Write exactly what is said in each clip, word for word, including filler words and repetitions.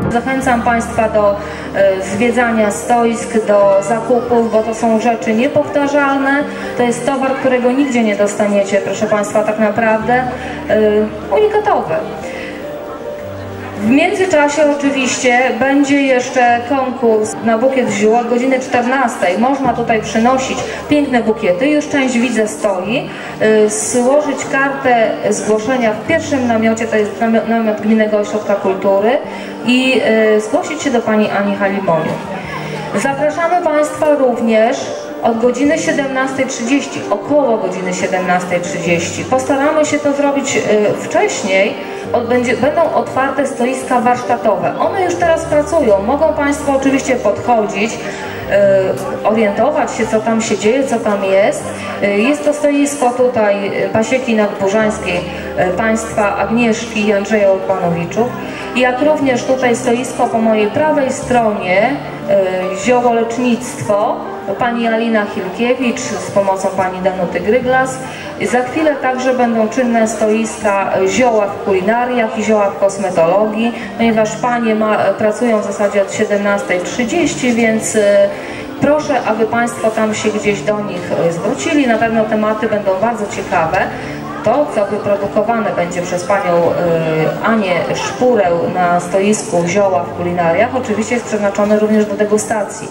Zachęcam Państwa do e, zwiedzania stoisk, do zakupów, bo to są rzeczy niepowtarzalne. To jest towar, którego nigdzie nie dostaniecie, proszę Państwa, tak naprawdę e, unikatowy. W międzyczasie oczywiście będzie jeszcze konkurs na bukiet ziół od godziny czternastej. Można tutaj przynosić piękne bukiety. Już część widzę stoi. Złożyć kartę zgłoszenia w pierwszym namiocie, to jest namiot Gminnego Ośrodka Kultury, i zgłosić się do pani Ani Halimoniuk. Zapraszamy Państwa również od godziny siedemnastej trzydzieści, około godziny siedemnastej trzydzieści. Postaramy się to zrobić wcześniej. Będzie, będą otwarte stoiska warsztatowe. One już teraz pracują. Mogą Państwo oczywiście podchodzić, y, orientować się, co tam się dzieje, co tam jest. Y, jest to stoisko tutaj Pasieki Nadburzańskiej y, państwa Agnieszki i Andrzeja Urbanowiczów. Jak również tutaj stoisko po mojej prawej stronie, y, ziołolecznictwo, pani Alina Hilkiewicz z pomocą pani Danuty Gryglas. Za chwilę także będą czynne stoiska zioła w kulinariach i zioła w kosmetologii, ponieważ panie ma, pracują w zasadzie od siedemnastej trzydzieści, więc y, proszę, aby Państwo tam się gdzieś do nich zwrócili. Na pewno tematy będą bardzo ciekawe. To, co wyprodukowane będzie przez panią y, Anię Szpurę na stoisku zioła w kulinariach, oczywiście jest przeznaczone również do degustacji.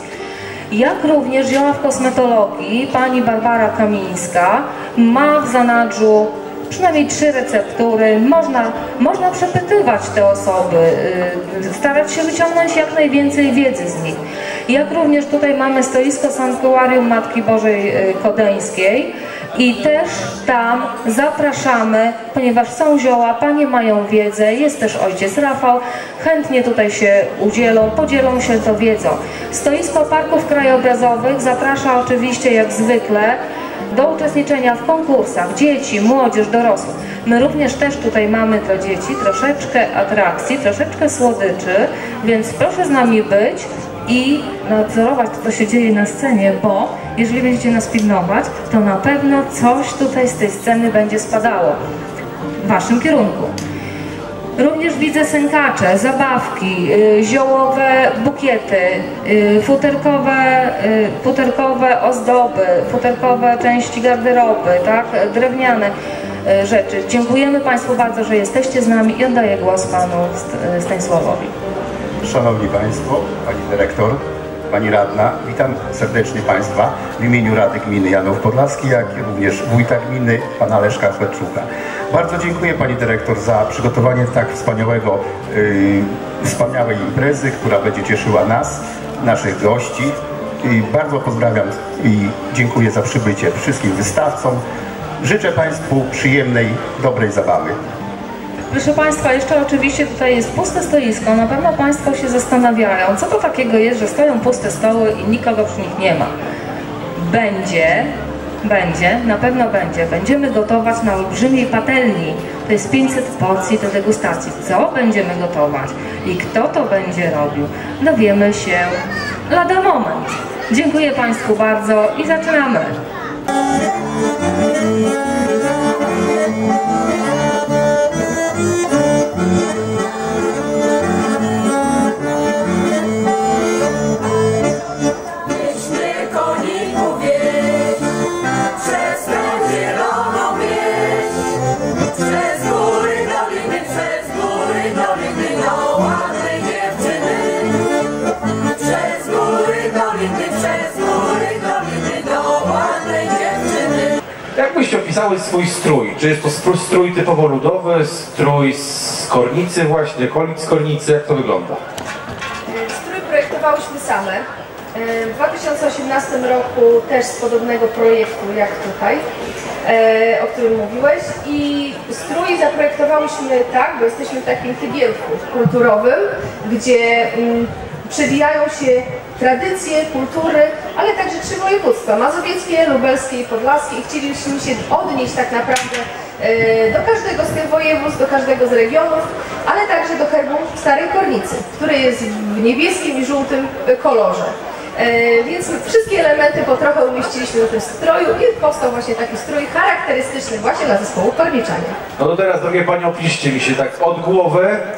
Jak również zioła w kosmetologii pani Barbara Kamińska ma w zanadrzu przynajmniej trzy receptury. Można, można przepytywać te osoby, yy, starać się wyciągnąć jak najwięcej wiedzy z nich. Jak również tutaj mamy stoisko Sanktuarium Matki Bożej yy, Kodeńskiej i też tam zapraszamy, ponieważ są zioła, panie mają wiedzę, jest też ojciec Rafał, chętnie tutaj się udzielą, podzielą się tą wiedzą. Stoisko Parków Krajobrazowych zaprasza oczywiście jak zwykle do uczestniczenia w konkursach dzieci, młodzież, dorosłych. My również też tutaj mamy dla dzieci troszeczkę atrakcji, troszeczkę słodyczy, więc proszę z nami być i nadzorować to, co się dzieje na scenie, bo jeżeli będziecie nas pilnować, to na pewno coś tutaj z tej sceny będzie spadało w waszym kierunku. Również widzę sękacze, zabawki, y, ziołowe bukiety, y, futerkowe, y, futerkowe ozdoby, futerkowe części garderoby, tak, drewniane y, rzeczy. Dziękujemy Państwu bardzo, że jesteście z nami i oddaję głos Panu Stanisławowi. Szanowni Państwo, Pani Dyrektor, Pani Radna, witam serdecznie Państwa w imieniu Rady Gminy Janów Podlaski, jak również wójta gminy, Pana Leszka Chweczuka. Bardzo dziękuję Pani Dyrektor za przygotowanie tak wspaniałego, yy, wspaniałej imprezy, która będzie cieszyła nas, naszych gości. I bardzo pozdrawiam i dziękuję za przybycie wszystkim wystawcom. Życzę Państwu przyjemnej, dobrej zabawy. Proszę Państwa, jeszcze oczywiście tutaj jest puste stoisko. Na pewno Państwo się zastanawiają, co to takiego jest, że stoją puste stoły i nikogo przy nich nie ma. Będzie, będzie, na pewno będzie. Będziemy gotować na olbrzymiej patelni. To jest pięćset porcji do degustacji. Co będziemy gotować i kto to będzie robił, dowiemy się lada moment. Dziękuję Państwu bardzo i zaczynamy. Jak byście opisały swój strój? Czy jest to strój typowo ludowy, strój z kornicy właśnie, okolic kornicy? Jak to wygląda? Strój projektowałyśmy same. W dwa tysiące osiemnastym roku też z podobnego projektu jak tutaj, o którym mówiłeś, i strój zaprojektowałyśmy tak, bo jesteśmy w takim tygielku kulturowym, gdzie przewijają się tradycje, kultury, ale także trzy województwa, mazowieckie, lubelskie i podlaskie, i chcieliśmy się odnieść tak naprawdę do każdego z tych województw, do każdego z regionów, ale także do herbu Starej Kornicy, który jest w niebieskim i żółtym kolorze. Więc wszystkie elementy po trochę umieściliśmy w tym stroju i powstał właśnie taki strój charakterystyczny właśnie dla zespołu korniczania. No to teraz, drogie Panie, opiszcie mi się tak od głowy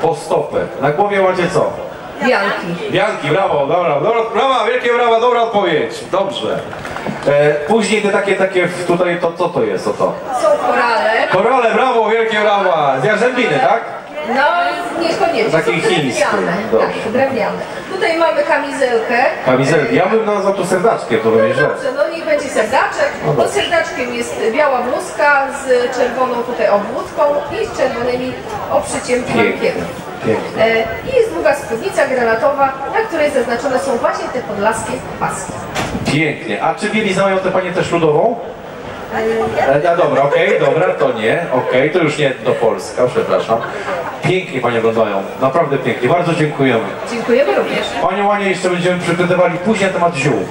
po stopę. Na głowie macie co? Wianki. Wianki, brawo, dobra, dobra, brawa, wielkie brawa, dobra odpowiedź, dobrze. E, później te takie, takie, tutaj, to co to jest, o to? Są korale. Korale, brawo, wielkie brawa, z jarzębiny, tak? No, niekoniecznie. Takie Są chińskie. drewniane. Dobrze. Tak, drewniane. Tutaj mamy kamizelkę. Kamizelki, ja bym nazwał to serdaczkiem, to No by nie źle. dobrze, no niech będzie serdaczek. No Pod dobrze. serdaczkiem jest biała bluzka z czerwoną tutaj obwódką i z czerwonymi obszyciem Pięknie, flankierem. pięknie. E, I jest długa spódnica granatowa, na której zaznaczone są właśnie te podlaskie paski. Pięknie. A czy bielizna mają te panie też ludową? E, no dobra, okej, dobra, to nie. Okej, to już nie do Polska, przepraszam. Pięknie panie wyglądają, naprawdę pięknie. Bardzo dziękujemy. Dziękujemy również. Panią Anię jeszcze będziemy przypytywali później na temat ziół.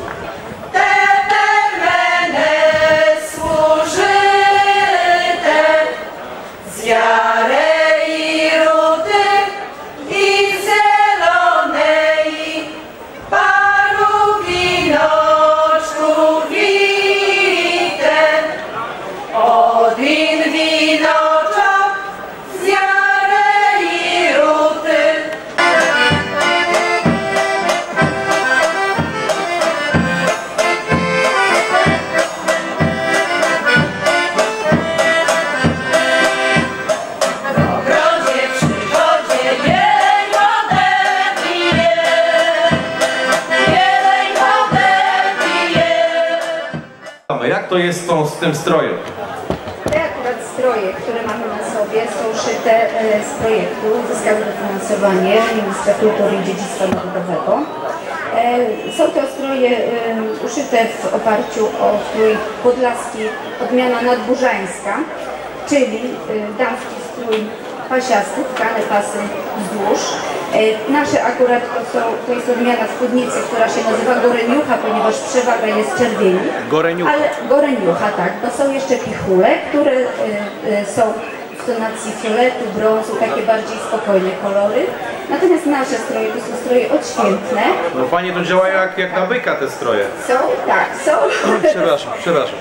Jak to jest z, tą, z tym strojem? Te akurat stroje, które mamy na sobie, są szyte e, z projektu, uzyskały dofinansowanie Ministra Kultury i Dziedzictwa Narodowego. E, są to stroje e, uszyte w oparciu o strój podlaski odmiana nadburzańska, czyli e, damski strój pasiasty, tkane pasy wzdłuż. E, nasze akurat to, są, to jest odmiana spódnicy, która się nazywa goreniucha, ponieważ przewaga jest czerwieni. Goreniucha. Ale goreniucha, tak. To są jeszcze pichule, które e, e, są w tonacji fioletu, brązu, takie bardziej spokojne kolory. Natomiast nasze stroje to są stroje odświętne. No panie to działają jak, jak na byka te stroje. Są, tak, są. Przepraszam, przepraszam.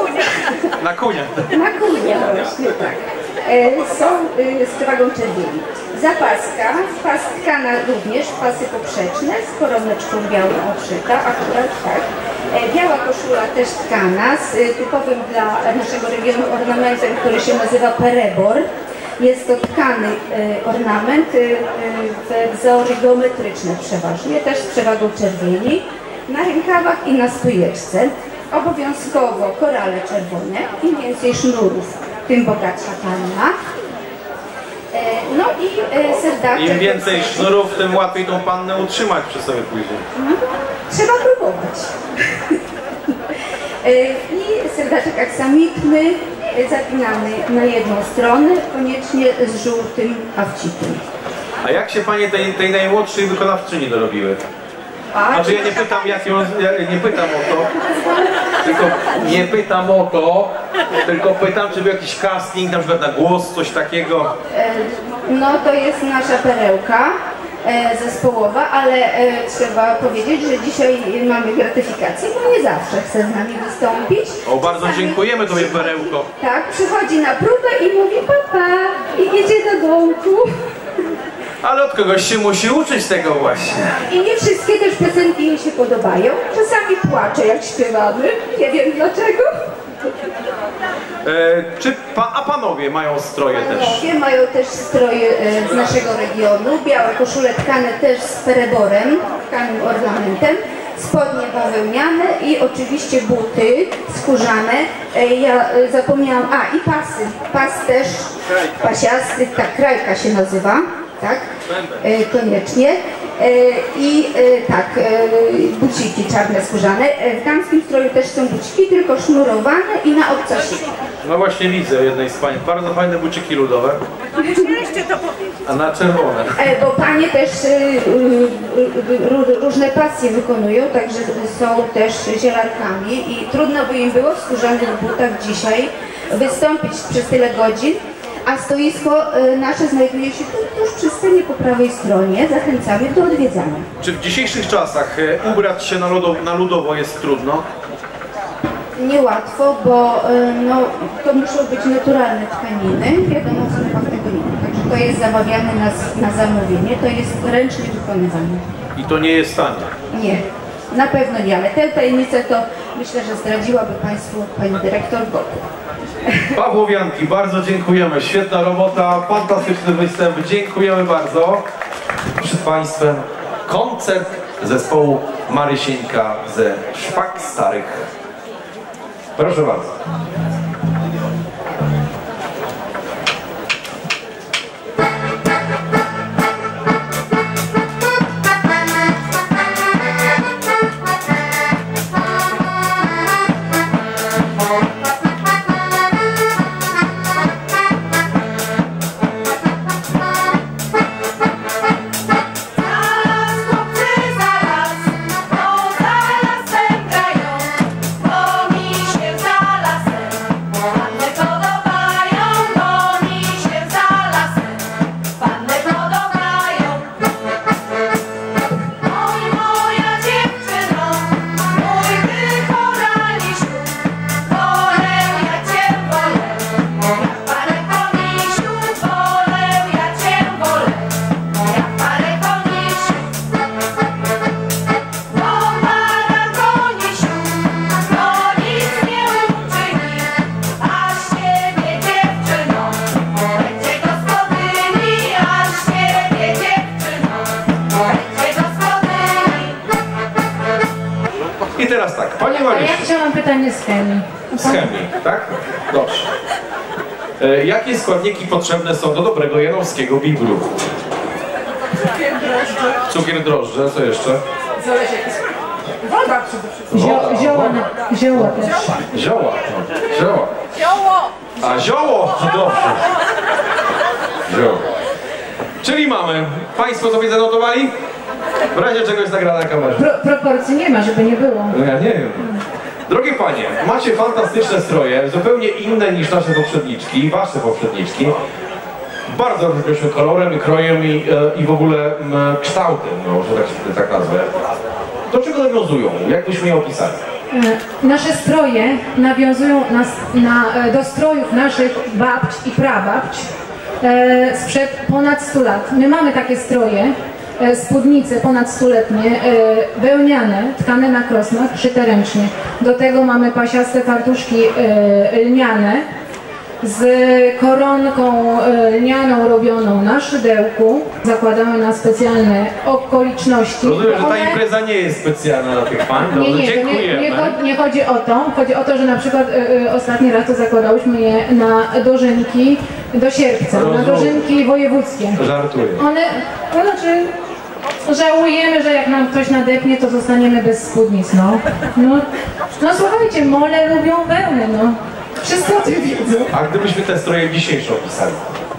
Na kunia. Na kunie właśnie, tak. E, są e, z przewagą czerwieni. Zapaska, pas tkana również, pasy poprzeczne z koroneczką białą obszyta, akurat tak. E, biała koszula też tkana z e, typowym dla naszego regionu ornamentem, który się nazywa perebor. Jest to tkany e, ornament, e, e, wzory geometryczne przeważnie, też z przewagą czerwieni. Na rękawach i na spójeczce. Obowiązkowo korale czerwone, im więcej sznurów, tym bogatsza panna. E, no i e, serdaczek. Im więcej sznurów, tym łatwiej tą pannę utrzymać przy sobie później. Mhm. Trzeba próbować. e, I serdaczek aksamitny, e, zapinany na jedną stronę, koniecznie z żółtym awcikiem. A jak się panie tej, tej najmłodszej wykonawczyni dorobiły? A, Znaczy ja nie pytam jak ją, ja nie pytam o to, tylko nie pytam o to, tylko pytam czy był jakiś casting, na przykład na głos, coś takiego. e, no to jest nasza perełka e, zespołowa, ale e, trzeba powiedzieć, że dzisiaj mamy gratyfikację, bo nie zawsze chce z nami wystąpić. O, bardzo Czasami dziękujemy tobie perełko. Tak, przychodzi na próbę i mówi papa i idzie do domku. Ale od kogoś się musi uczyć tego właśnie. I nie wszystkie też piosenki jej się podobają. Czasami płacze jak śpiewamy. Nie wiem dlaczego. E, czy pa, a panowie mają stroje też? Panowie mają też stroje e, z naszego regionu. Białe koszule tkane też z pereborem, tkanym ornamentem. Spodnie bawełniane i oczywiście buty skórzane. E, ja e, zapomniałam, a i pasy. Pas też pasiasty, tak, krajka się nazywa. Tak, e, koniecznie. E, I e, tak, e, buciki czarne skórzane. E, w damskim stroju też są buciki, tylko sznurowane i na obcasie. No właśnie widzę jednej z pań. Bardzo fajne buciki ludowe. A na czerwone. E, bo panie też e, e, różne pasje wykonują, także są też zielarkami i trudno by im było w skórzanych butach dzisiaj wystąpić przez tyle godzin. A stoisko y, nasze znajduje się tu, tuż przy scenie po prawej stronie. Zachęcamy do odwiedzania. Czy w dzisiejszych czasach e, ubrać się na, ludo, na ludowo jest trudno? Niełatwo, bo y, no, to muszą być naturalne tkaniny. Wiadomo, w sklepach tego nie ma, także to jest zamawiane na, na zamówienie, to jest ręcznie wykonywane. I to nie jest tanie. Nie, na pewno nie, ale tę tajemnicę to myślę, że zdradziłaby Państwu Pani Dyrektor Boku. Pawłowianki, bardzo dziękujemy. Świetna robota, fantastyczny występ. Dziękujemy bardzo. Przed Państwem koncert zespołu Marysieńka ze Szpak Starych. Proszę bardzo. I teraz tak, Pani Marysiu. Ja chciałam pytanie z chemii. Z chemii, tak? Dobrze. E, jakie składniki potrzebne są do dobrego janowskiego biglu? Cukier, drożdże. Cukier, drożdże, co jeszcze? Woda przede wszystkim. Zio, zioła, na, zioła też. Zioła. Zioła. Zioło! A zioło! Dobrze. Zioło. Czyli mamy. Państwo sobie zanotowali? W razie czegoś zagra na kamerze. Pro, proporcji nie ma, żeby nie było. No ja nie wiem. Drogie panie, macie fantastyczne stroje, zupełnie inne niż nasze poprzedniczki, wasze poprzedniczki. Bardzo różnią się kolorem, krojem i, e, i w ogóle m, kształtem, no, że tak się tak nazwę. Do czego nawiązują? Jak byśmy je opisali? E, Nasze stroje nawiązują nas na, do strojów naszych babć i prababć e, sprzed ponad stu lat. My mamy takie stroje, e, spódnice ponad stuletnie, e, wełniane, tkane na krosnach, szyte ręcznie. Do tego mamy pasiaste fartuszki e, lniane z koronką e, lnianą robioną na szydełku. Zakładamy na specjalne okoliczności. Rozumiem, że ta One- impreza nie jest specjalna dla tych pań. Nie, Dobrze, nie, to nie, dziękujemy. nie, cho- nie chodzi o to. Chodzi o to, że na przykład y, y, ostatni raz to zakładałyśmy je na dożynki do sierpca, na Rozumiem. dożynki wojewódzkie. Żartuję. One, to znaczy, żałujemy, że jak nam ktoś nadepnie, to zostaniemy bez spódnic, no. No, no słuchajcie, mole lubią wełnę, no. Wszyscy o tym wiedzą. A gdybyśmy te stroje dzisiejsze opisali?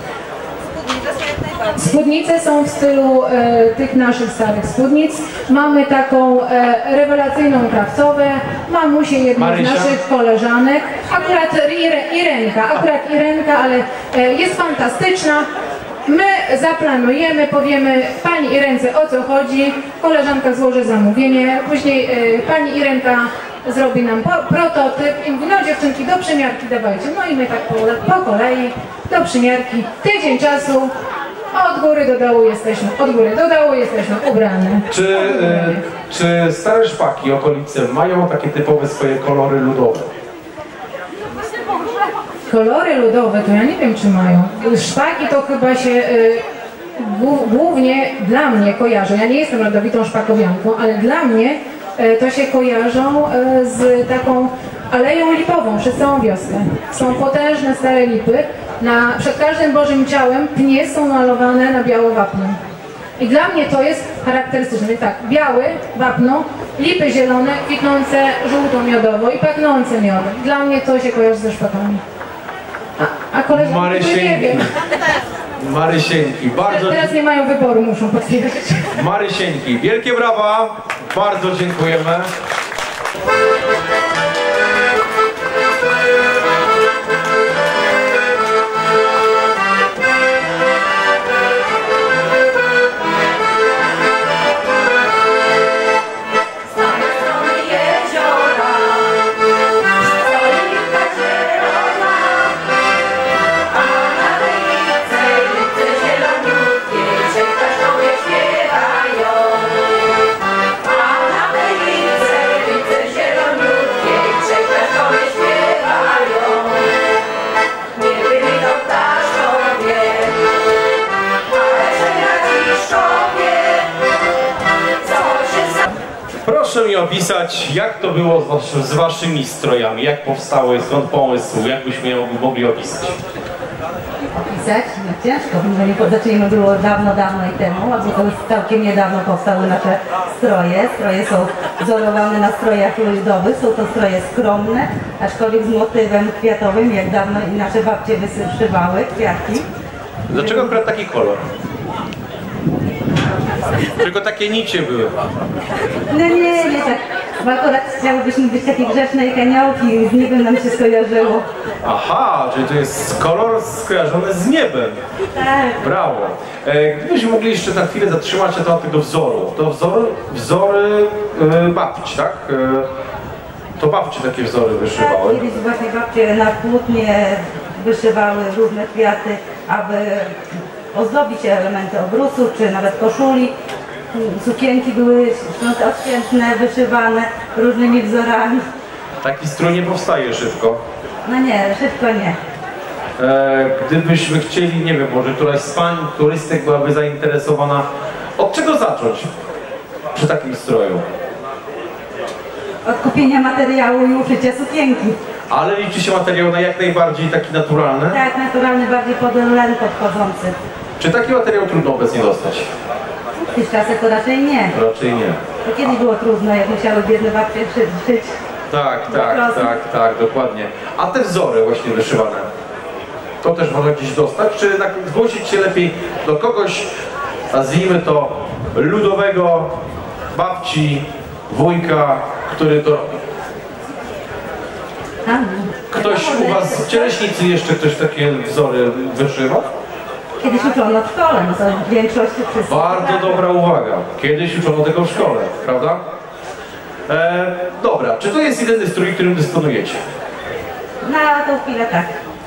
Spódnice są w stylu e, tych naszych starych spódnic. Mamy taką e, rewelacyjną krawcowę, mamusię jedną z Marysia? naszych koleżanek. Akurat Ire, Irenka, akurat Irenka, ale e, jest fantastyczna. My zaplanujemy, powiemy pani Irence o co chodzi, koleżanka złoży zamówienie, później e, pani Irenka zrobi nam po, prototyp i mówi, no dziewczynki, do przymiarki dawajcie. No i my tak po, po kolei, do przymiarki, tydzień czasu, od góry do dołu jesteśmy, od góry do dołu jesteśmy ubrane. Czy, y, czy stare szpaki, okolice mają takie typowe swoje kolory ludowe? Kolory ludowe to ja nie wiem czy mają. Szpaki to chyba się y, głó- głównie dla mnie kojarzą. Ja nie jestem rodowitą szpakowianką, ale dla mnie y, to się kojarzą y, z taką aleją lipową przez całą wiosnę. Są potężne stare lipy. Na, przed każdym Bożym Ciałem pnie są malowane na biało wapno. I dla mnie to jest charakterystyczne. Więc tak, biały, wapno, lipy zielone, kwitnące żółto-miodowo i pachnące miodem. Dla mnie to się kojarzy ze szpakami. A, a koleżanki to nie Marysieńki. wiem. Marysieńki, bardzo, Teraz nie mają wyboru, muszą potwierdzić. Marysieńki, wielkie brawa, bardzo dziękujemy. Zielona, a na wylicy, licy proszę mi opisać, jak to było z, was, z waszymi strojami, jak powstały, skąd pomysł, jak byśmy je mogli opisać? Opisać? No ciężko, bo nie zaczęliśmy było dawno, dawno i temu, albo to już całkiem niedawno powstały nasze stroje. Stroje są wzorowane na strojach ludowych, są to stroje skromne, aczkolwiek z motywem kwiatowym, jak dawno i nasze babcie wyszywały kwiatki. Dlaczego akurat taki kolor? Tylko takie nicie były. No nie, nie tak. Bo akurat chciałybyśmy być takie grzeczne jak aniołki, z niebem nam się skojarzyło. Aha, czyli to jest kolor skojarzony z niebem. Tak. Brawo. E, gdybyśmy mogli jeszcze na chwilę zatrzymać się na tego wzoru. To wzory, wzory e, babci, tak? E, to babci takie wzory wyszywały. Tak, kiedyś właśnie babcie na płótnie wyszywały różne kwiaty, aby ozdobić elementy obrusu, czy nawet koszuli. Sukienki były odświętne, wyszywane różnymi wzorami. Taki strój nie powstaje szybko. No nie, szybko nie. E, gdybyśmy chcieli, nie wiem, może któraś z pań turystek byłaby zainteresowana, od czego zacząć przy takim stroju? Od kupienia materiału i uszycia sukienki. Ale liczy się materiał na jak najbardziej taki naturalny? Tak, naturalny, bardziej pod len podchodzący. Czy taki materiał trudno obecnie dostać? W tych czasach to raczej nie. Raczej nie. To kiedyś było trudno, jak musiały biedne babcie szyć. szyć. Tak, tak, tak, tak, dokładnie. A te wzory właśnie wyszywane, to też można gdzieś dostać, czy jednak zgłosić się lepiej do kogoś, nazwijmy to ludowego, babci, wujka, który to robi? Ktoś u was w Cieleśnicy jeszcze ktoś takie wzory wyszywa? Kiedyś uczono w szkole, no to w większości wszyscy. Bardzo dobra uwaga. Kiedyś uczono tego w szkole, prawda? E, dobra, czy to jest jedyny strój, którym dysponujecie? Na tą chwilę tak.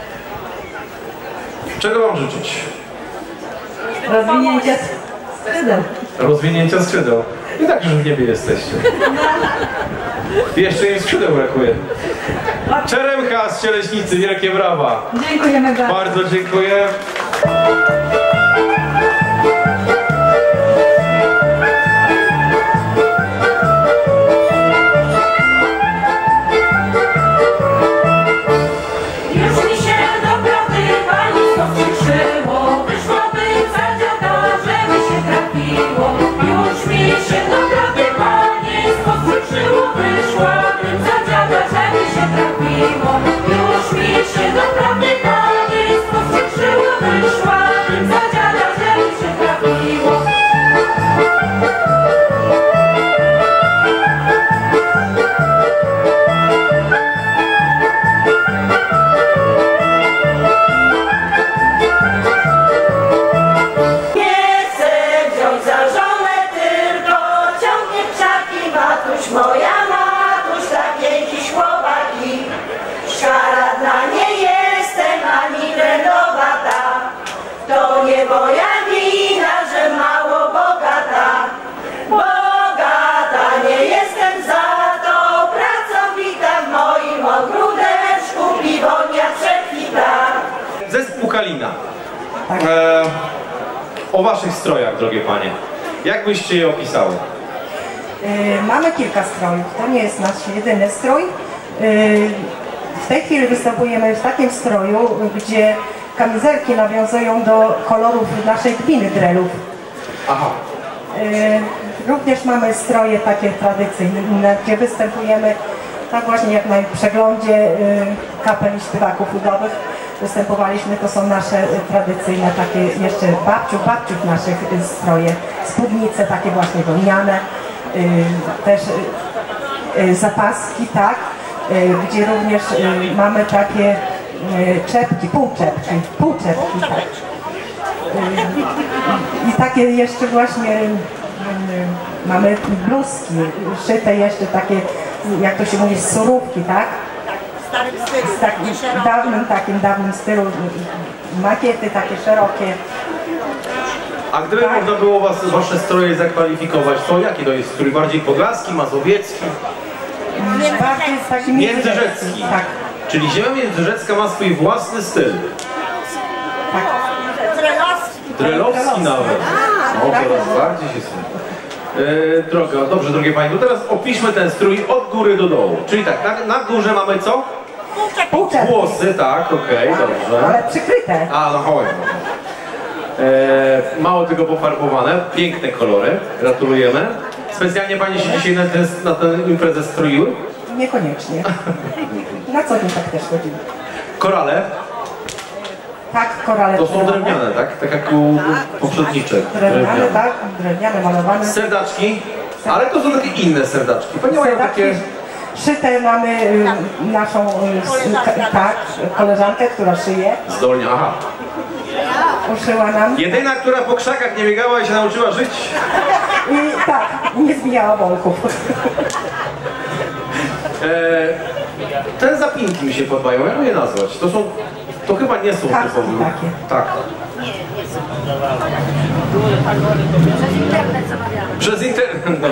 Czego wam życzyć? Rozwinięcia skrzydeł. Rozwinięcia skrzydeł. I tak już w niebie jesteście. Jeszcze im skrzydeł brakuje. Czeremcha z Cieleśnicy, wielkie brawa. Dziękujemy bardzo. Bardzo dziękuję. Kalina. Tak. E, o waszych strojach, drogie panie. Jak byście je opisały? Yy, mamy kilka strojów. To nie jest nasz jedyny strój. Yy, w tej chwili występujemy w takim stroju, gdzie kamizelki nawiązują do kolorów naszej gminy Drelów. Aha. Yy, również mamy stroje takie tradycyjne, gdzie występujemy tak właśnie jak na przeglądzie yy, kapel i śpiewaków ludowych. Występowaliśmy, to są nasze tradycyjne takie jeszcze babciów, babciów naszych stroje, spódnice takie właśnie wełniane, yy, też yy, zapaski, tak, yy, gdzie również yy, mamy takie yy, czepki, półczepki, półczepki, tak. Yy, I takie jeszcze właśnie yy, mamy bluzki, szyte jeszcze takie, jak to się mówi, z surówki, tak? W takim dawnym, takim dawnym stylu, makiety takie szerokie. A gdyby tak można było was, wasze stroje zakwalifikować, to jaki to jest strój? Bardziej podlaski, mazowiecki? Bardziej taki międzyrzecki. Tak. Czyli ziemia międzyrzecka ma swój własny styl. Tak. Drelowski. Drelowski nawet. O, coraz bardziej się słyszy. Yy, droga, dobrze, drogie Pani, to teraz opiszmy ten strój od góry do dołu. Czyli tak, na, na górze mamy co? Półczepki. Włosy, tak, okej, okay, dobrze. Ale przykryte. A, no chodź. Eee, mało tego pofarbowane, piękne kolory, gratulujemy. Specjalnie Pani się dzisiaj na, ten, na tę imprezę stroiły? Niekoniecznie. Na co dzień tak też chodzimy. Korale? Tak, korale. To są drewniane, tak? Tak jak u poprzedniczek. Drewniane, tak, drewniane, malowane. Serdaczki? Ale to są takie inne serdaczki. Pani mają takie... Szyte mamy y, naszą, y, tak, koleżankę, która szyje. Zdolnie, aha. Uszyła nam. Jedyna, która po krzakach nie biegała i się nauczyła żyć. I tak, nie zbijała bolków. E, te zapinki mi się podobają, jak je nazwać? To są, to chyba nie są Kaski typowe. takie. Tak. Przez internet. No.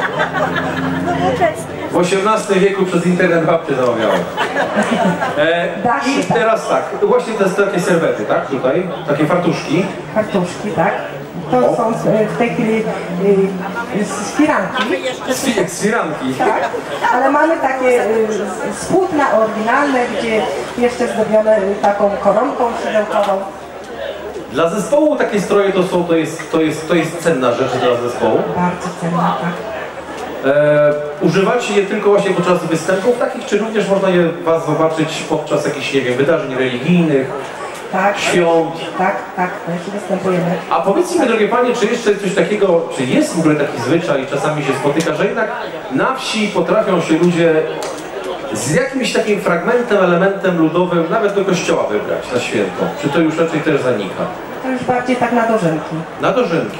W osiemnastym wieku przez internet babcie zamawiałem. E, I teraz tak, właśnie to jest takie serwety, tak? Tutaj, takie fartuszki. Fartuszki, tak. To o. są w tej chwili y, z firanki. Z, z firanki. Tak, ale mamy takie y, z płótna oryginalne, gdzie jeszcze zdobione taką koronką szydełkową. Dla zespołu takie stroje to są, to jest, to jest, to jest cenna rzecz dla zespołu. Bardzo cenna, tak. E, używacie je tylko właśnie podczas występów takich, czy również można je was zobaczyć podczas jakichś, nie wiem, wydarzeń religijnych, tak, świąt? Tak, tak, też występujemy. A powiedzcie mi, drogie Panie, czy jeszcze coś takiego, czy jest w ogóle taki zwyczaj, czasami się spotyka, że jednak na wsi potrafią się ludzie z jakimś takim fragmentem, elementem ludowym nawet do kościoła wybrać na święto? Czy to już raczej też zanika? To już bardziej tak na dożynki. Na dożynki.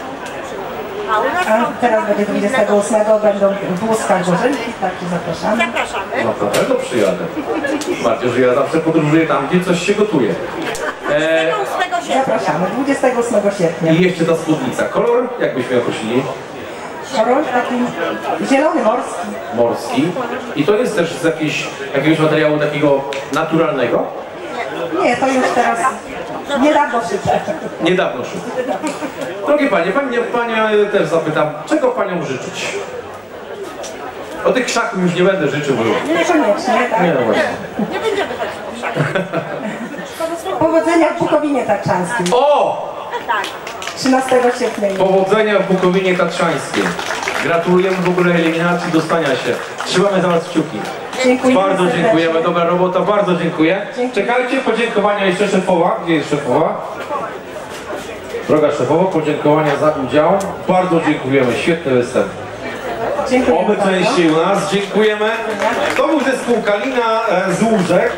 A teraz będzie dwudziestego ósmego, będą w Łuskach dożynki, także zapraszamy. No to na pewno przyjadę. Bardziej, że ja zawsze podróżuję tam, gdzie coś się gotuje. E... Zapraszamy, dwudziestego ósmego sierpnia. I jeszcze ta spódnica. Kolor, jak byśmy określili? Kolor taki zielony, morski. Morski. I to jest też z jakiejś, jakiegoś materiału takiego naturalnego? Nie, to już teraz niedawno szyte. Niedawno szyte. Drogie Panie, Panie, Panie też zapytam, czego Paniom życzyć? O tych krzaków już nie będę życzył. Bo... Niekoniecznie, tak? Nie, no właśnie. Nie będziemy chodzić po krzakach. Powodzenia w Bukowinie Tatrzańskiej. O! Tak. trzynastego sierpnia. Powodzenia w Bukowinie Tatrzańskiej. Gratulujemy w ogóle eliminacji, dostania się. Trzymamy za Was kciuki. Dziękuję bardzo serdecznie. dziękujemy, dobra robota, bardzo dziękuję. Dziękuję. Czekajcie, podziękowania jeszcze szefowa. Gdzie jest szefowa? Droga szefowo, podziękowania za udział. Bardzo dziękujemy, świetny występ. Dziękuję Oby bardzo. częściej u nas, dziękujemy. To był zespół Kalina e, z Łóżek.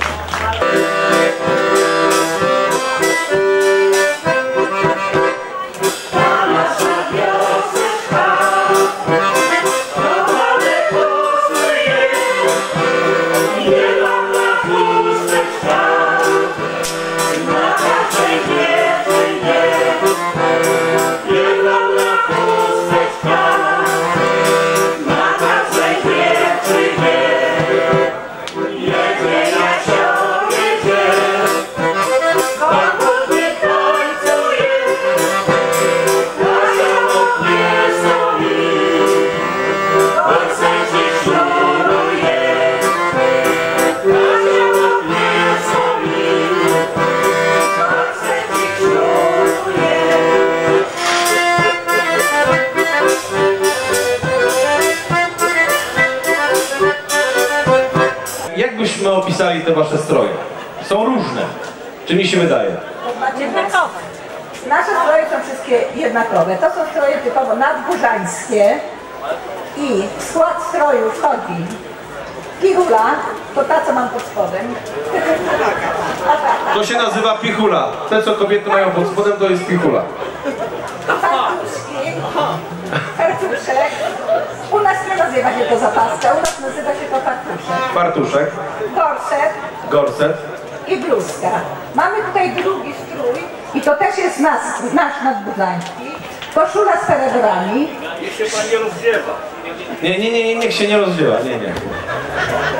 Jak byśmy opisali te wasze stroje? Są różne. Czy mi się wydaje? Jednakowe. Nasze stroje są wszystkie jednakowe. To są stroje typowo nadgórzańskie i w skład stroju wchodzi pichula, to ta, co mam pod spodem. To się nazywa pichula. Te, co kobiety mają pod spodem, to jest pichula. Fartuszki, fartuszek. U nas nie nazywa się to zapaska, u nas nazywa się to fartuszek. Fartuszek, Gorset gorset. i bluzka. Mamy tutaj drugi strój i to też jest nas, nasz nadgórzański. Koszula z peredorami. Nie, nie, nie, nie, niech się nie rozdziewa, nie, nie.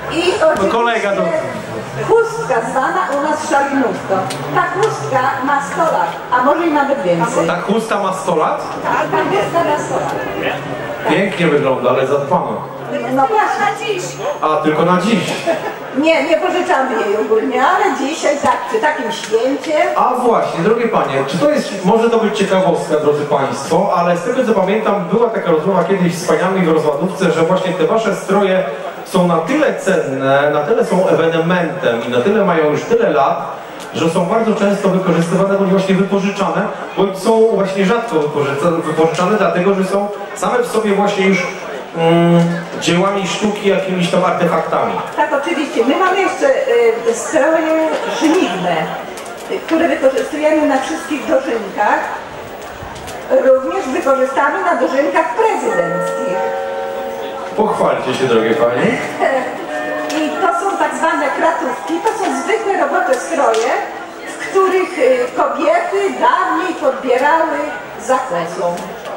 I oczywiście No kolega to... chustka zwana u nas szalinówką. Ta chustka ma sto lat, a może i nawet więcej. Ta chusta ma sto lat? Tak, ta chustka ma sto lat. Pięknie wygląda, ale zadbano. No właśnie. Na dziś. A, tylko na dziś. Nie, nie pożyczamy jej ogólnie, ale dzisiaj tak, przy takim święcie. A właśnie, drogie panie, czy to jest, może to być ciekawostka, drodzy państwo, ale z tego co pamiętam, była taka rozmowa kiedyś z paniami w rozładówce, że właśnie te wasze stroje są na tyle cenne, na tyle są ewenementem i na tyle mają już tyle lat, że są bardzo często wykorzystywane, bądź właśnie wypożyczane, bądź są właśnie rzadko wypożyczane, dlatego że są same w sobie właśnie już mm, dziełami sztuki, jakimiś tam artefaktami. Tak, oczywiście. My mamy jeszcze y, stroje żniwne, y, które wykorzystujemy na wszystkich dożynkach. Również wykorzystamy na dożynkach prezydenckich. Pochwalcie się, drogie panie. I to są tak zwane kratówki, to są zwykłe robocze stroje, w których y, kobiety dawniej podbierały zakłosą.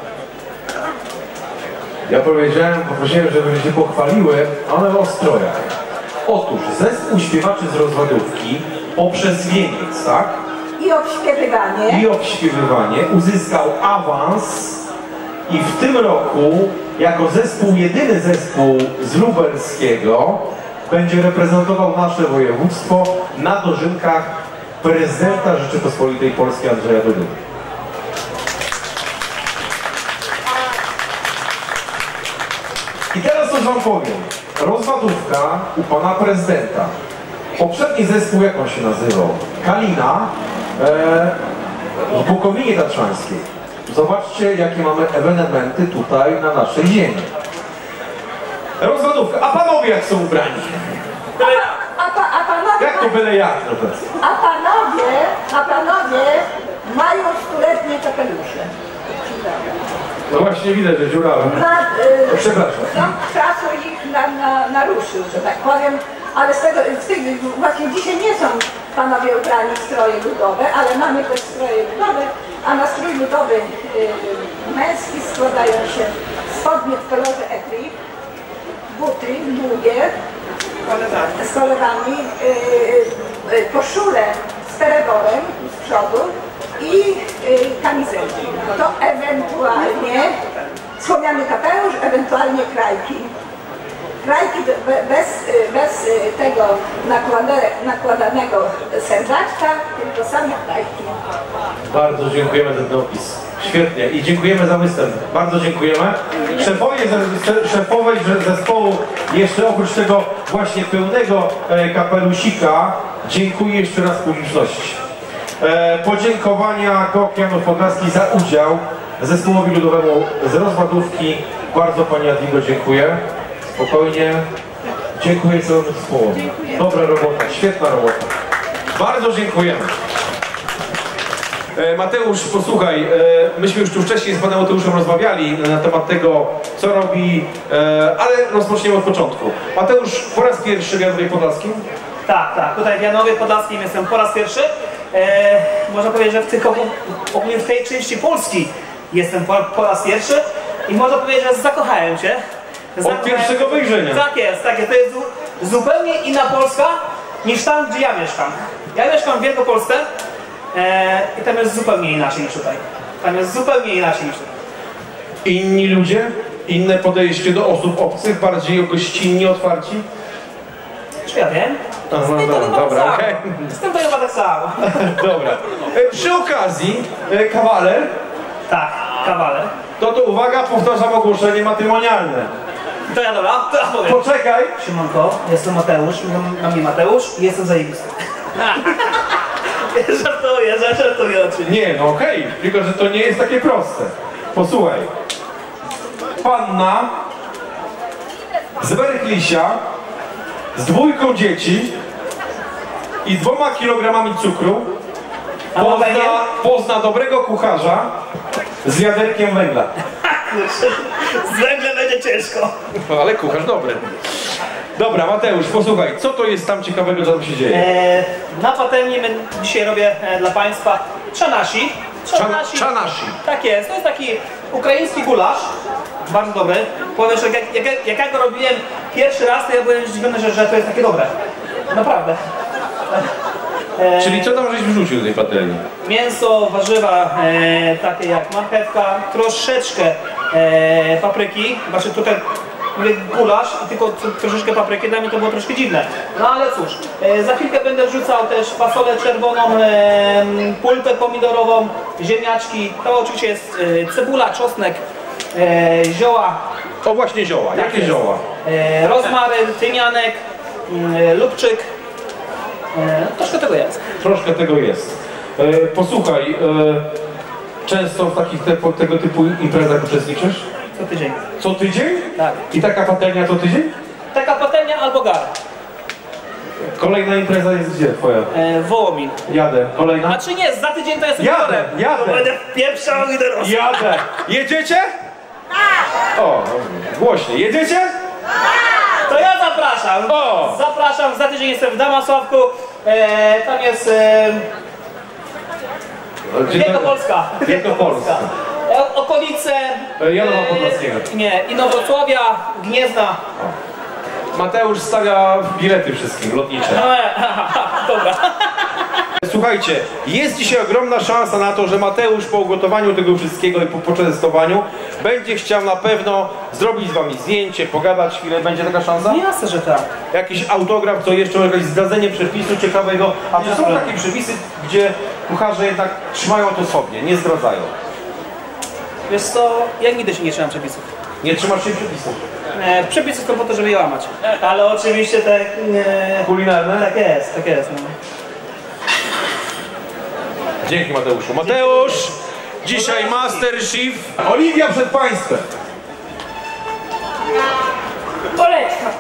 Ja powiedziałem, poprosiłem, żeby się pochwaliły, one o strojach. Otóż zespół śpiewaczy z rozwadówki poprzez wieniec, tak? I obśpiewywanie. I obśpiewywanie uzyskał awans i w tym roku jako zespół, jedyny zespół z lubelskiego będzie reprezentował nasze województwo na dożynkach prezydenta Rzeczypospolitej Polskiej Andrzeja Dudy. I teraz coś wam powiem. Rozwadówka u pana prezydenta. Poprzedni zespół, jak on się nazywał? Kalina e, w Bukowinie Tatrzańskiej. Zobaczcie, jakie mamy ewenementy tutaj na naszej ziemi. Rozwadówka. A panowie jak są ubrani? Byle... A, pa, a panowie... Jak to byle jak? No to... A panowie, a panowie mają stuletnie kapelusze. No właśnie widać, że dziurawe. Na, y, Przepraszam. Ząb czasu ich na, na, naruszył, że tak powiem, ale z tego, z tych, właśnie dzisiaj nie są panowie ubrani w stroje ludowe, ale mamy też stroje ludowe, a na strój ludowy y, męski składają się spodnie w kolorze eprik, buty długie z kolorami, y, y, koszule z pereworem z przodu i y, kamizelki. To ewentualnie wspomniany kapelusz, ewentualnie krajki. Krajki bez, bez tego nakładanego, nakładanego serdaczka, tylko same krajki. Bardzo dziękujemy za ten opis. Świetnie i dziękujemy za występ. Bardzo dziękujemy. Szefowie, szefowej zespołu jeszcze oprócz tego właśnie pełnego kapelusika dziękuję jeszcze raz publiczności. Podziękowania K O K Janów Podlaski za udział zespołowi ludowemu z rozwadówki. Bardzo pani Jadwigo dziękuję. Spokojnie. Dziękuję całemu zespołowi. Dobra robota, świetna robota. Bardzo dziękujemy. E, Mateusz, posłuchaj, e, myśmy już tu wcześniej z panem Mateuszem rozmawiali na temat tego, co robi, e, ale rozpoczniemy od początku. Mateusz, po raz pierwszy w Janowie Podlaskim? Tak, tak. Tutaj w Janowie Podlaskim jestem po raz pierwszy. E, można powiedzieć, że w, tych, ogólnie w tej części Polski jestem po, po raz pierwszy i można powiedzieć, że zakochałem się. Zakochałem... Od pierwszego wejrzenia. Tak jest, tak jest. To jest zupełnie inna Polska niż tam, gdzie ja mieszkam. Ja mieszkam w Wielkopolsce e, i tam jest zupełnie inaczej niż tutaj. Tam jest zupełnie inaczej niż tutaj. Inni ludzie? Inne podejście do osób obcych? Bardziej gościnni, otwarci? Czy ja wiem? Aha, dobra, dobra, okej. Jestem to chyba tak samo. Dobra. E, przy okazji, e, kawaler. Tak, kawaler. To to uwaga, powtarzam ogłoszenie matrymonialne. To ja dobra, to ja powiem. Poczekaj. Siemanko, jestem Mateusz, na mnie Mateusz i jestem zajebisty. Żartuję, żartuję oczywiście. Nie, no okej, okay. Tylko że to nie jest takie proste. Posłuchaj. Panna z Berklisia z dwójką dzieci i dwoma kilogramami cukru pozna, pozna dobrego kucharza z wiaderkiem węgla. Z węglem będzie ciężko. No, ale kucharz dobry. Dobra, Mateusz, posłuchaj, co to jest tam ciekawego, co tam się dzieje? E, na patelni my dzisiaj robię e, dla Państwa czanashi. Czanashi. Czanashi. Tak jest, to jest taki ukraiński gulasz. Bardzo dobry. Powiem, że jak, jak, jak ja go robiłem pierwszy raz to ja byłem zdziwiony, że, że to jest takie dobre. Naprawdę. E, Czyli co tam żeś wrzucił do tej patelni? Mięso, warzywa e, takie jak marchewka, troszeczkę e, papryki, znaczy tutaj mówię gulasz i tylko troszeczkę papryki, dla mnie to było troszkę dziwne. No ale cóż, e, za chwilkę będę wrzucał też fasolę czerwoną, e, pulpę pomidorową, ziemniaczki, to oczywiście jest e, cebula, czosnek, e, zioła. O właśnie zioła, Tak jakie jest. zioła? E, rozmaryn, tymianek, e, lubczyk. E, troszkę tego jest. Troszkę tego jest. E, posłuchaj, e, często w takich te, tego typu imprezach uczestniczysz? Co tydzień. Co tydzień? Tak. I taka patelnia co tydzień? Taka patelnia albo gar. Kolejna impreza jest gdzie twoja? E, Wołomin. Jadę. Kolejna? Znaczy nie, za tydzień to jestem Jadę, wieczorem. jadę. To będę wpieprzał i dorosł. Jadę. Jedziecie? O, głośniej. Jedziecie? To ja zapraszam. O! Zapraszam, za tydzień jestem w Damasławku. E, tam jest e, Wielkopolska. Wielkopolska. E, okolice E, Janowa Podlaskiego. nie, Inowrocławia, Gniezna. Mateusz stawia bilety wszystkim, lotnicze. No, e, dobra. Słuchajcie, jest dzisiaj ogromna szansa na to, że Mateusz po ugotowaniu tego wszystkiego i po poczęstowaniu będzie chciał na pewno zrobić z wami zdjęcie, pogadać chwilę. Będzie taka szansa? Jasne, że tak. Jakiś autograf, co jeszcze, jakieś zdradzenie przepisu ciekawego. A to są takie przepisy, gdzie kucharze jednak trzymają to sobie, nie zdradzają. Wiesz co, ja nigdy się nie trzymam przepisów. Nie trzymasz się przepisów? E, przepisy są po to, żeby je łamać. Ale oczywiście tak... E, Kulinarne? tak jest, tak jest. No. Dzięki Mateuszu. Mateusz, dzisiaj Master Chef. Oliwia przed państwem. Polecam.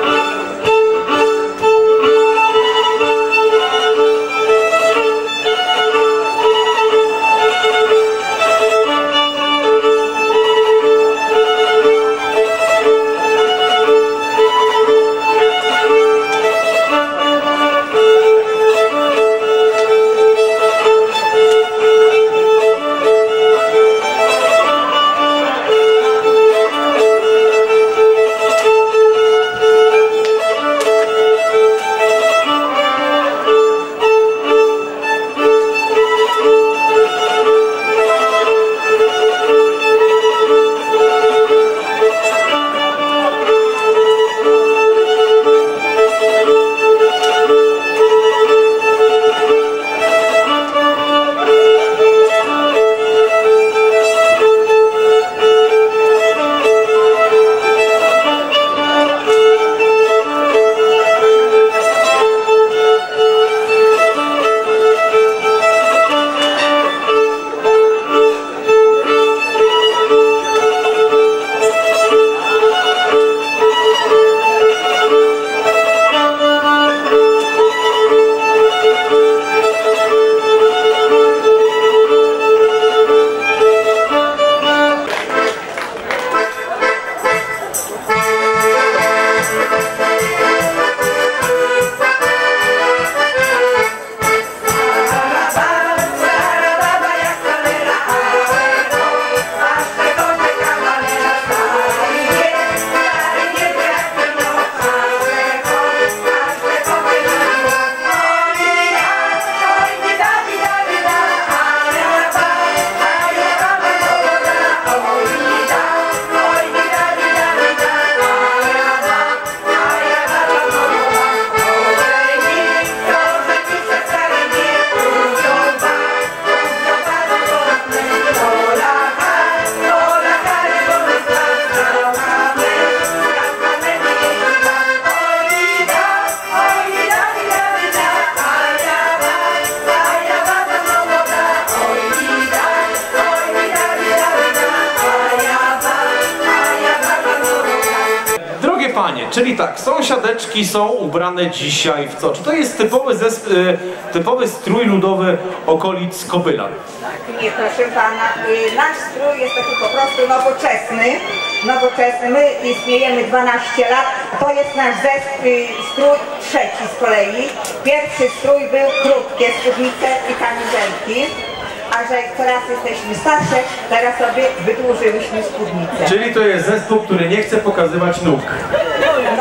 Czyli tak, sąsiadeczki są ubrane dzisiaj w co? Czy to jest typowy, zesp- y, typowy strój ludowy okolic Kobyla? Tak, nie, proszę pana. Y, nasz strój jest taki po prostu nowoczesny. Nowoczesny. My istniejemy dwanaście lat. To jest nasz zes- y, strój trzeci z kolei. Pierwszy strój był krótkie spódnice i kamizelki. A że coraz jesteśmy starsze, teraz sobie wydłużyłyśmy spódnicę. Czyli to jest zespół, który nie chce pokazywać nóg. No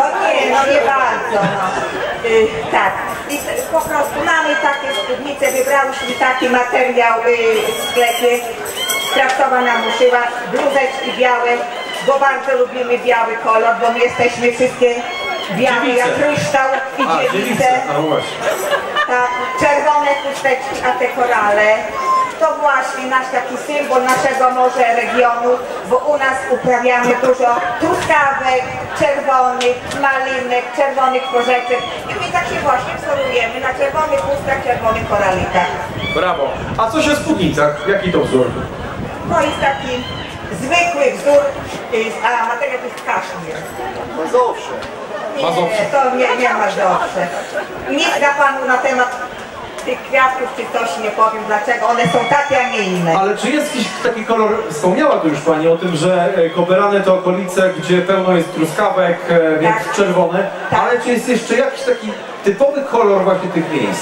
Nie, no nie bardzo, no. Y, tak. I t- po prostu mamy takie spódnice, wybrałyśmy taki materiał y, w sklepie. Krawcowa nam uszyła, bluzeczki białe, bo bardzo lubimy biały kolor, bo my jesteśmy wszystkie białe Dziewice. jak kryształ i A, dziewice. dziewice, no właśnie. Tak, czerwone chusteczki, a te korale. To właśnie nasz taki symbol naszego może regionu, bo u nas uprawiamy dużo truskawek, czerwonych, malinek, czerwonych porzeczek i my tak się właśnie wzorujemy na czerwonych chustkach, czerwonych koralikach. Brawo. A coś o spódnicach? Jaki to wzór? To jest taki zwykły wzór, y, a materiał to jest kaszmir. Mazowsze. Nie, to nie, nie ma zawsze. Nic na panu na temat tych kwiatków czy coś nie powiem dlaczego, one są takie, a nie inne. Ale czy jest jakiś taki kolor, wspomniała tu już Pani o tym, że e, Kobelany to okolice, gdzie pełno jest truskawek, e, więc Tak. czerwone, Tak. ale czy jest jeszcze jakiś taki typowy kolor właśnie tych miejsc?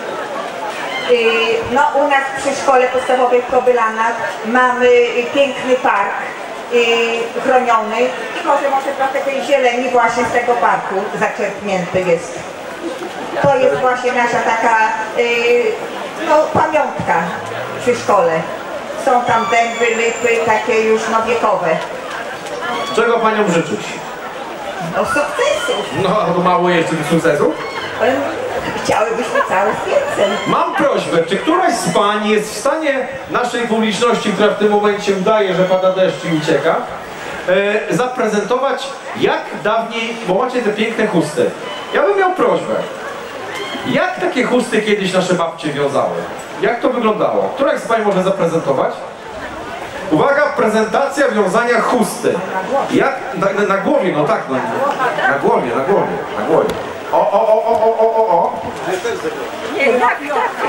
Y, No u nas przy szkole podstawowej w Kobylanach mamy y, piękny park y, chroniony i może może trochę tej zieleni właśnie z tego parku zaczerpnięty jest. To jest właśnie nasza taka y, no, pamiątka przy szkole. Są tam dęby, lipy, takie już no wiekowe. Czego Panią życzyć? No sukcesów. No, to mało jeszcze tych sukcesów. Ale chciałybyśmy całe więcej. Mam prośbę, czy któraś z Pań jest w stanie naszej publiczności, która w tym momencie udaje, że pada deszcz i ucieka, e, zaprezentować jak dawniej, bo macie te piękne chusty. Ja bym miał prośbę. Jak takie chusty kiedyś nasze babcie wiązały? Jak to wyglądało? Któraś z Pań może zaprezentować? Uwaga, prezentacja wiązania chusty. Jak? Na, na, na głowie, no tak, no, na głowie, na głowie, na głowie. O, o, o, o, o, o, o, o. Nie, tak, tak.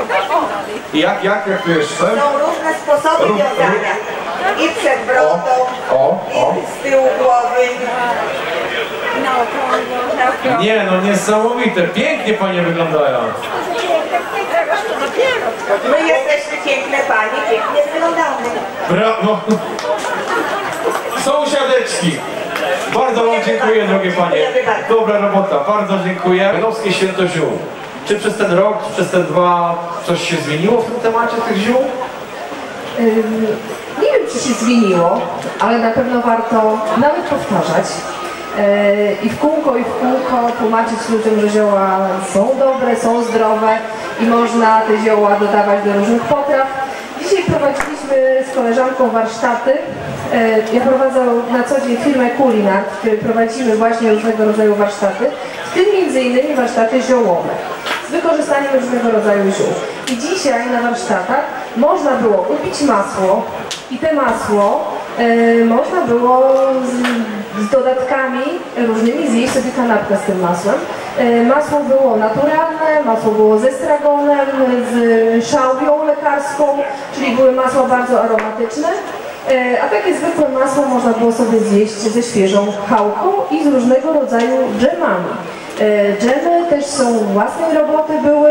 I jak, jak, jak tu jeszcze? Są różne sposoby Ró- wiązania. I przed brodą, O, o. i z tyłu głowy. Na okrągło, na okrągło. Nie, no niesamowite, pięknie Panie wyglądają. My jesteśmy piękne panie, pięknie wyglądamy. Brawo. Sąsiadeczki. Bardzo Wam dziękuję, drogie Panie. Dobra robota, bardzo dziękuję. Janowskie Święto Ziół. Czy przez ten rok, czy przez te dwa coś się zmieniło w tym temacie tych ziół? Ym, Nie wiem, czy się zmieniło, ale na pewno warto nawet powtarzać yy, i w kółko, i w kółko tłumaczyć ludziom, że zioła są dobre, są zdrowe i można te zioła dodawać do różnych potraw. Dzisiaj prowadziliśmy z koleżanką warsztaty. Yy, Ja prowadzę na co dzień firmę Kulinart, w której prowadzimy właśnie różnego rodzaju warsztaty, w tym między innymi warsztaty ziołowe z wykorzystaniem różnego rodzaju ziół. I dzisiaj na warsztatach można było upić masło i te masło e, można było z, z dodatkami różnymi zjeść sobie kanapkę z tym masłem. E, masło było naturalne, masło było ze stragonem, z szałwią lekarską, czyli były masła bardzo aromatyczne. E, a takie zwykłe masło można było sobie zjeść ze świeżą chałką i z różnego rodzaju dżemami. E, dżemy też są własnej roboty były,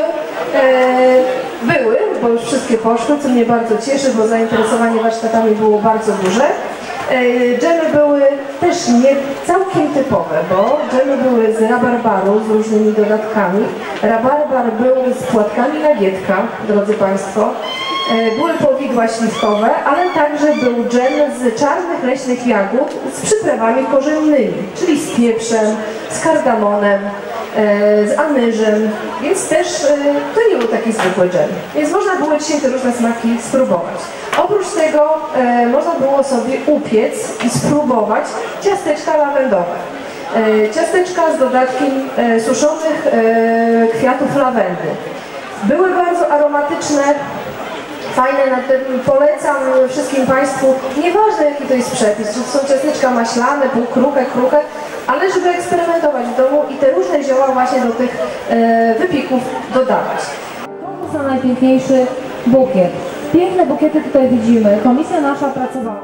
e, były, bo już wszystkie poszły, co mnie bardzo cieszy, bo zainteresowanie warsztatami było bardzo duże. E, dżemy były też nie całkiem typowe, bo dżemy były z rabarbaru, z różnymi dodatkami. Rabarbar był z płatkami nagietka, drodzy Państwo. E, były powidła śliwkowe, ale także był dżem z czarnych leśnych jagód z przyprawami korzennymi, czyli z pieprzem, z kardamonem, e, z anyżem, więc też e, to nie był taki zwykły dżem. Więc można było dzisiaj te różne smaki spróbować. Oprócz tego e, można było sobie upiec i spróbować ciasteczka lawendowe. E, ciasteczka z dodatkiem e, suszonych e, kwiatów lawendy. Były bardzo aromatyczne, fajne, na tym polecam wszystkim Państwu, nieważne jaki to jest przepis, czy to są ciasteczka maślane, półkruche, kruche, ale żeby eksperymentować w domu i te różne zioła właśnie do tych e, wypików dodawać. Konkurs na najpiękniejszy bukiet. Piękne bukiety tutaj widzimy. Komisja nasza pracowała.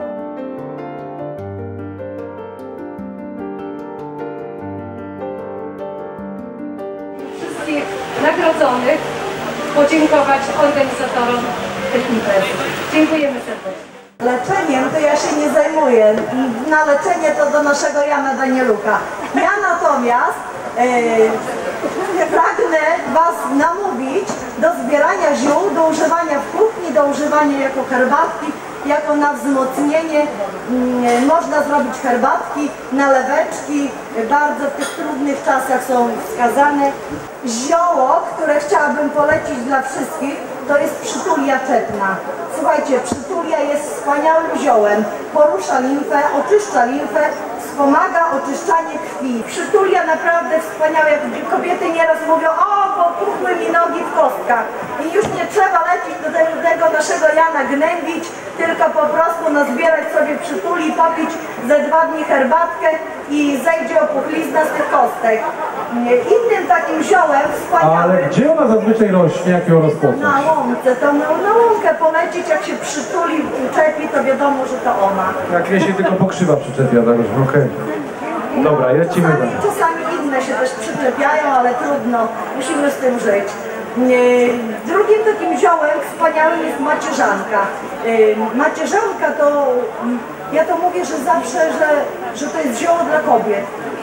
Wszystkich nagrodzonych podziękować organizatorom tej imprezy. Dziękujemy serdecznie. Leczeniem to ja się nie zajmuję. Na leczenie to do naszego Jana Danieluka. Ja natomiast pragnę Was namówić do zbierania ziół, do używania w kuchni, do używania jako herbatki, jako na wzmocnienie. Można zrobić herbatki, naleweczki, bardzo w tych trudnych czasach są wskazane. Zioło, które chciałabym polecić dla wszystkich, to jest przytulia czepna. Słuchajcie, przytulia jest wspaniałym ziołem, porusza limfę, oczyszcza limfę, wspomaga oczyszczanie krwi. Przytulia naprawdę wspaniałe, jak kobiety nieraz mówią, o, popuchły mi nogi w kostkach. I już nie trzeba lecieć do tego naszego Jana gnębić, tylko po prostu nazbierać sobie przytuli, popić ze dwa dni herbatkę i zejdzie opuchlizna z tych kostek. Innym takim ziołem wspaniałym... Ale gdzie ona zazwyczaj rośnie, jak ją rozpoznać? Na łące, to na, na łąkę polecić, jak się przytuli, uczepi, to wiadomo, że to ona. Jak mnie się tylko pokrzywa przyczepia, tak już, okej. Okay. Dobra, lecimy dalej. Czasami inne się też przyczepiają, ale trudno, musimy z tym żyć. Drugim takim ziołem wspaniałym jest macierzanka. Macierzanka to, ja to mówię, że zawsze, że, że to jest zioło dla kobiet.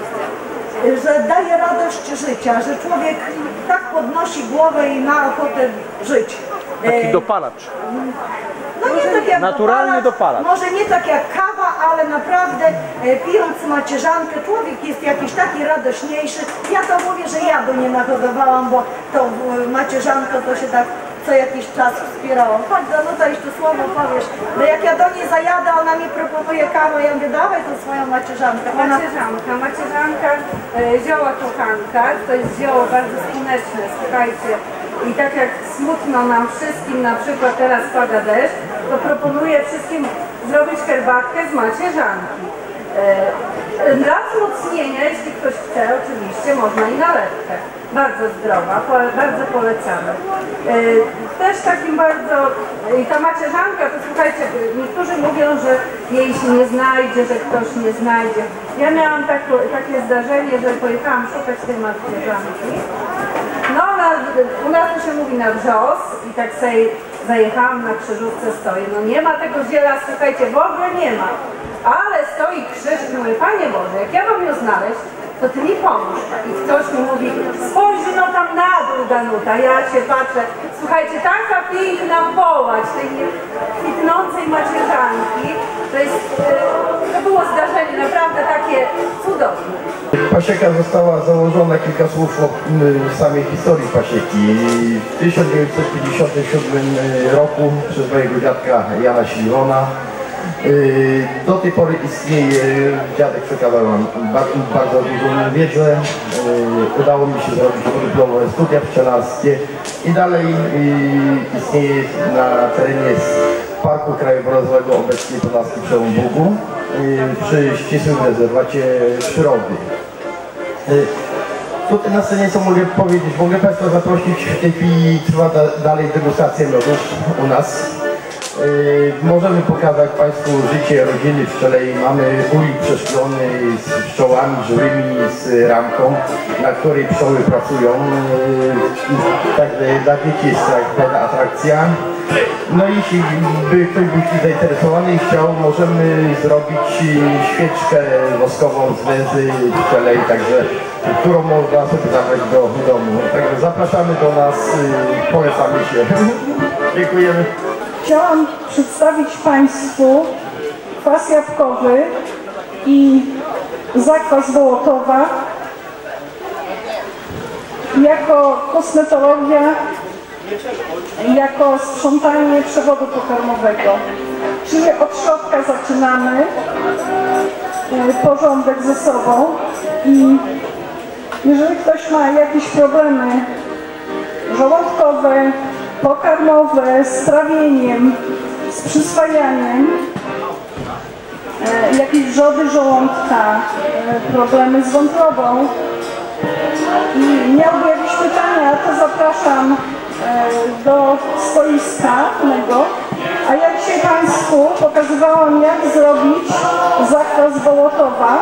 Że daje radość życia, że człowiek tak podnosi głowę i ma ochotę żyć. Taki dopalacz. No nie tak jak naturalny dopalacz. Może nie tak jak kawa, ale naprawdę e, pijąc macierzankę człowiek jest jakiś taki radośniejszy. Ja to mówię, że ja go nie nahodowałam, bo to e, macierzanko to się tak co jakiś czas wspierałam. Chodź Danuta, jeszcze słowo powiesz. No jak ja do niej zajadę, ona mi proponuje kawę, ja mówię, dawaj tą swoją macierzankę. Ona... Macierzanka, macierzanka, e, zioła kochanka, to jest zioło bardzo słoneczne, słuchajcie. I tak jak smutno nam wszystkim, na przykład teraz pada deszcz, to proponuję wszystkim zrobić herbatkę z macierzanki. E, dla wzmocnienia, jeśli ktoś chce, oczywiście można i nalewkę. Bardzo zdrowa, po, bardzo polecamy. E, też takim bardzo, i ta macierzanka, to słuchajcie, niektórzy mówią, że jej się nie znajdzie, że ktoś nie znajdzie. Ja miałam tak, takie zdarzenie, że pojechałam szukać tej macierzanki. No, na, u nas to się mówi na wrzos i tak sobie zajechałam na krzyżówce, stoję. No nie ma tego ziela, słuchajcie, w ogóle nie ma. Ale stoi krzyż i mówię, Panie Boże, jak ja mam ją znaleźć, to Ty mi pomóż. I ktoś mi mówi, spojrz no tam na dół, Danuta. Ja się patrzę, słuchajcie, taka piękna połać tej kwitnącej macierzanki. To jest, to było zdarzenie naprawdę takie cudowne. Pasieka została założona, kilka słów o samej historii pasieki. W tysiąc dziewięćset pięćdziesiątym siódmym roku przez mojego dziadka Jana Śliwona. Do tej pory istnieje, dziadek przekazał nam bardzo dużą wiedzę. Udało mi się zrobić podyplomowe studia pszczelarskie i dalej istnieje na terenie Parku Krajobrazowego obecnie Podlaski Przełom Bugu przy ścisłym rezerwacie przyrody. Tutaj na scenie co mogę powiedzieć, mogę Państwa zaprosić, w tej chwili trwa da, dalej degustacja miodów u nas. Yy, możemy pokazać Państwu życie rodziny pszczelej. Mamy ulik przeszklony z pszczołami żywymi, z ramką, na której pszczoły pracują. Yy, także dla dzieci jest fajna atrakcja. No i jeśli by ktoś był zainteresowany i chciał, możemy zrobić świeczkę woskową z węzy pszczelej, także, którą można sobie zabrać do domu. Także zapraszamy do nas, yy, polecamy się. Dziękujemy. Chciałam przedstawić Państwu kwas jabłkowy i zakwas Wołotowa jako kosmetologia, jako sprzątanie przewodu pokarmowego. Czyli od środka zaczynamy porządek ze sobą i jeżeli ktoś ma jakieś problemy żołądkowe, pokarmowe, z trawieniem, z przyswajaniem, e, jakieś wrzody żołądka, e, problemy z wątrobą i miałby jakieś pytania, to zapraszam e, do stoiska mego. A ja dzisiaj Państwu pokazywałam, jak zrobić zakwas Wołotowa.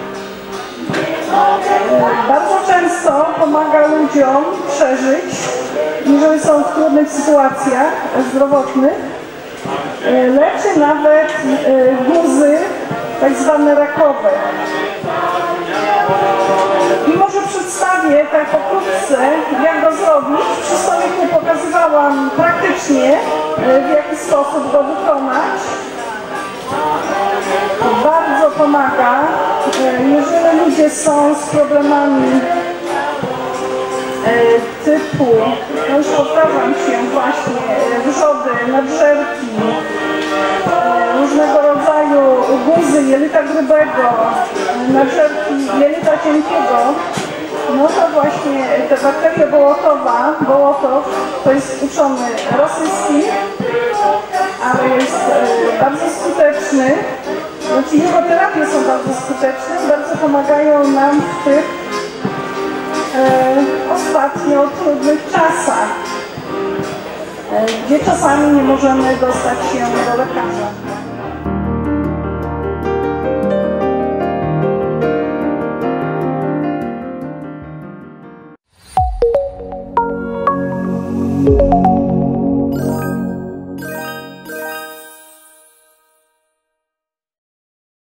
Bardzo często pomaga ludziom przeżyć, jeżeli są w trudnych sytuacjach zdrowotnych. Leczy nawet guzy tak zwane rakowe. I może przedstawić przedstawię tak pokrótce, jak go zrobić. Przy stoliku pokazywałam praktycznie, w jaki sposób go wykonać. To bardzo pomaga, jeżeli ludzie są z problemami typu, no już powtarzam się właśnie, wrzody, nadżerki, różnego rodzaju guzy jelita grubego, nadżerki jelita cienkiego, no to właśnie te bakterie bołotowa, bołotow to jest uczony rosyjski, ale jest bardzo skuteczny. Znaczy jego terapie są bardzo skuteczne i bardzo pomagają nam w tych e, ostatnio trudnych czasach, e, gdzie czasami nie możemy dostać się do lekarza.